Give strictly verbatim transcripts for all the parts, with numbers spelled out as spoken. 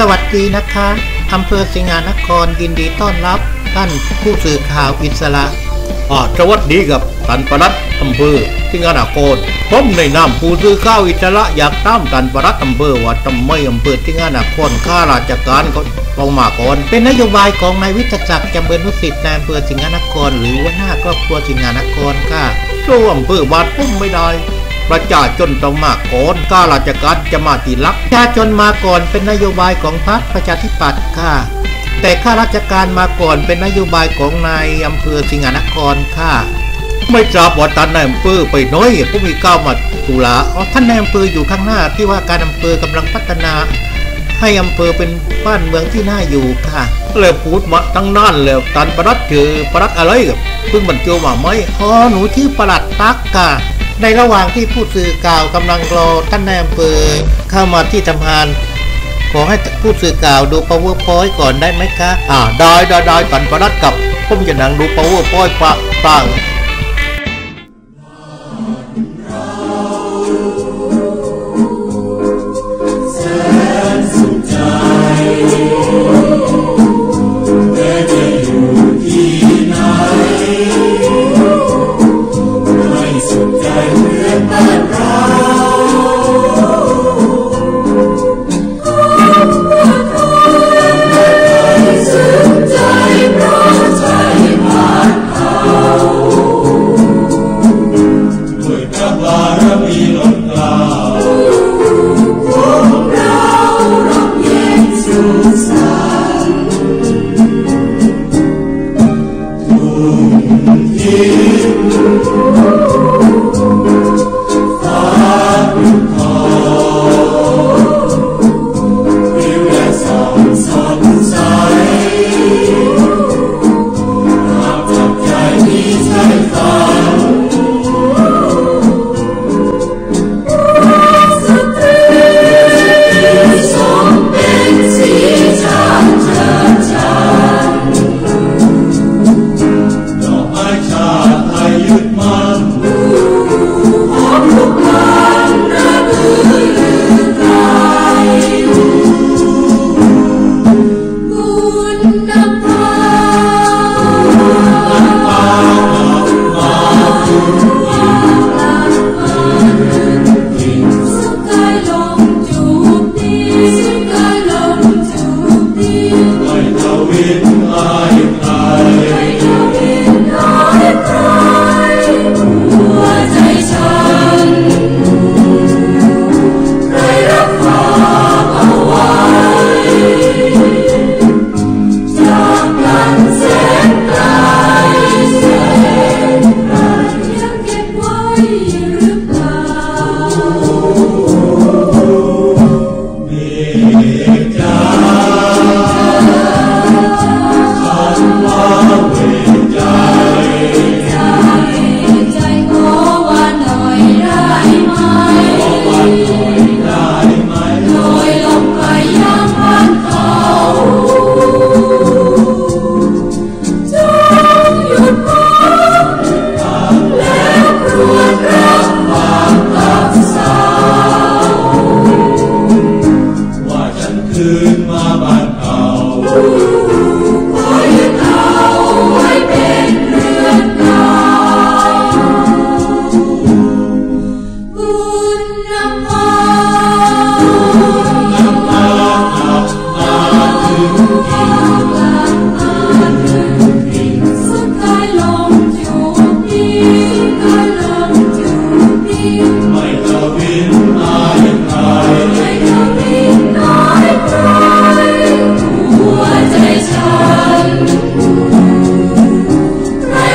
วัสดีนะคะอำเภอสิงหานครยินดีต้อนรับท่านผู้สื่อข่าวอิสระอ่าสวัสดีกับท่านปลัดอำเภอสิงหานครผมในนามผู้สื่อข่าวอิสระอยากตามท่านปลัดอำเภอว่าทำไมอำเภอสิงหานครข้าราชการเขาลงมาก่อนเป็นนโยบายของนายวิทยาศักดิ์จำเริญนุสิทธิ์นายอำเภอสิงหานครหรือหัวหน้าครอบครัวสิงหานครค่ะสู้อำเภอบาดพุ่มไม่ได้ประชาชนต้องมาก่อนข้าราชการจะมาทีหลังประชาชนมาก่อนเป็นนโยบายของพรรคประชาธิปัตย์ค่ะแต่ข้าราชการมาก่อนเป็นนโยบายของนายอำเภอสิงหานครค่ะไม่ทราบว่าท่านนายอำเภอไปน้อยผู้มีก้าวมาตุลาอ๋อท่านนายอำเภออยู่ข้างหน้าที่ว่าการอำเภอกำลังพัฒนาให้อำเภอเป็นบ้านเมืองที่น่าอยู่ค่ะเลยพูดมาตั้งนานแล้วท่านปลัดคือปลัดอะไรกับเพิ่งบรรจุมาไหมอ๋อหนูชื่อปลัดตั๊กค่ะในระหว่างที่ผู้สื่อข่าวกำลังรอท่านนายอำเภอเข้ามาที่ทำงานขอให้ผู้สื่อข่าวดู PowerPoint ก่อนได้ไหมคะอ่าได้ได้ได้ท่านปลัดกับผมจะนั่งดู PowerPoint ปะปัง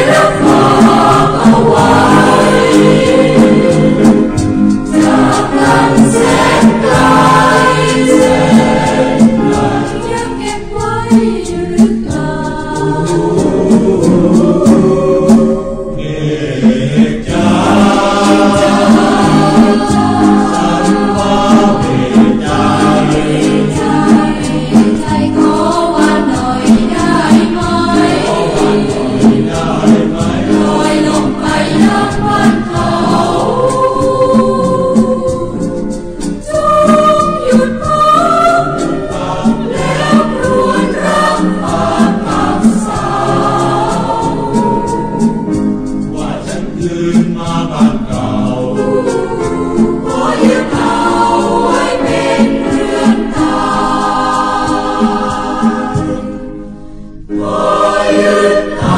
จากห